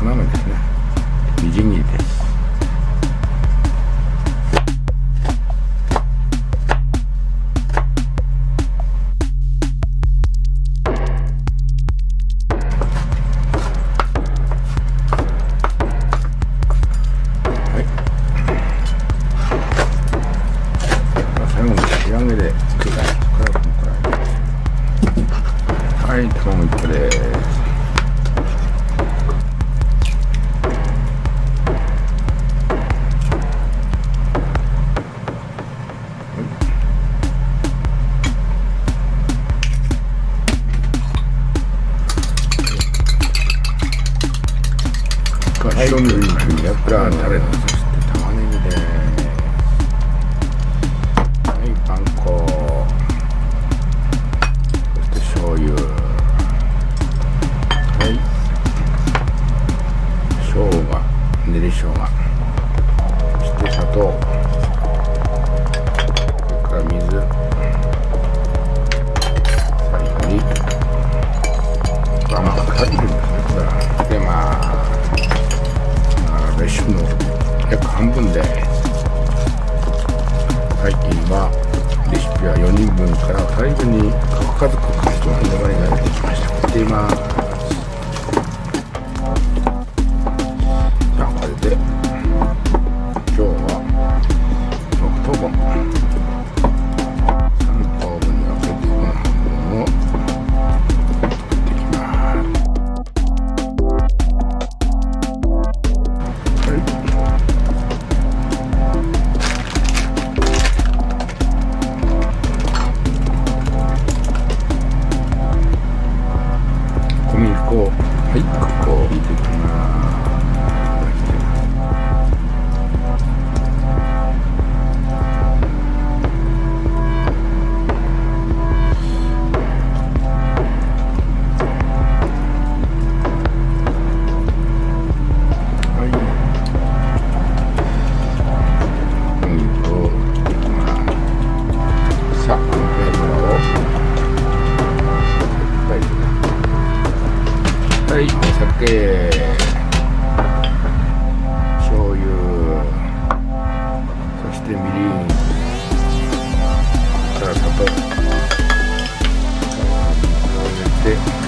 卵ですね。みじん切りです。はい、卵1個です。白身に油タレの、そして玉ねぎです。はい、パン粉、そして醤油、はい、生姜、練り生姜、そして砂糖、それから水、最後に甘辛いですね。これはつけます。レシピの約半分です。最近はレシピは4人分から2人分に核家族カスタマイズ割りが出てきました。っています。じゃあこれで今日は6等分3等分に分けてこの半分を取っていきます。はい、ここを入れていきます。はい、お肉を入れていきます。さあ、このペーパーをいっぱい入れて。はい、お酒、醤油、そしてみりん、それから砂糖、水を入れて、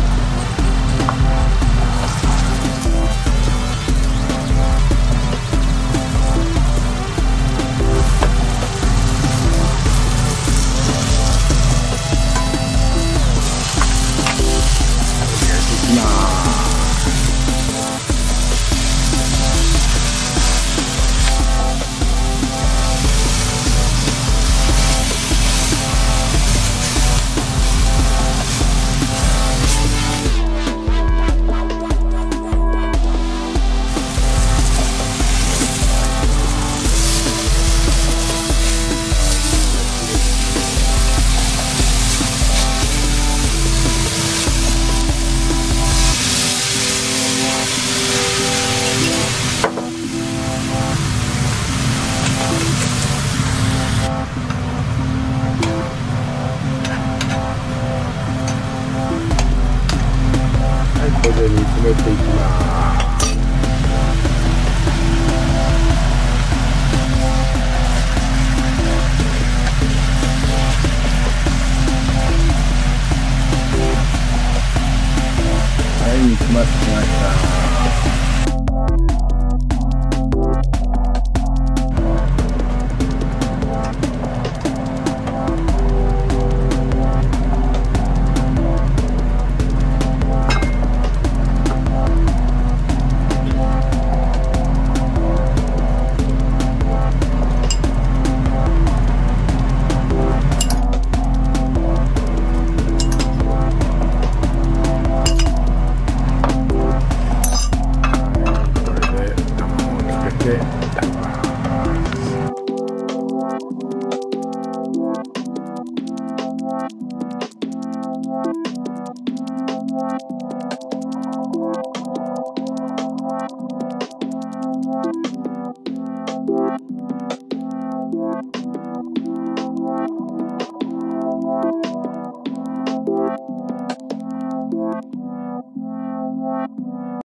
これで煮詰めていきます。はい、煮詰まってきました。